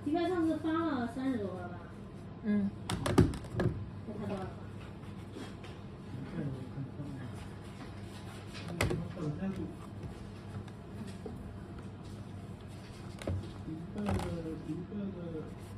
迪拜上次发了30多个吧？ 嗯。 这才多少个？ 一个的。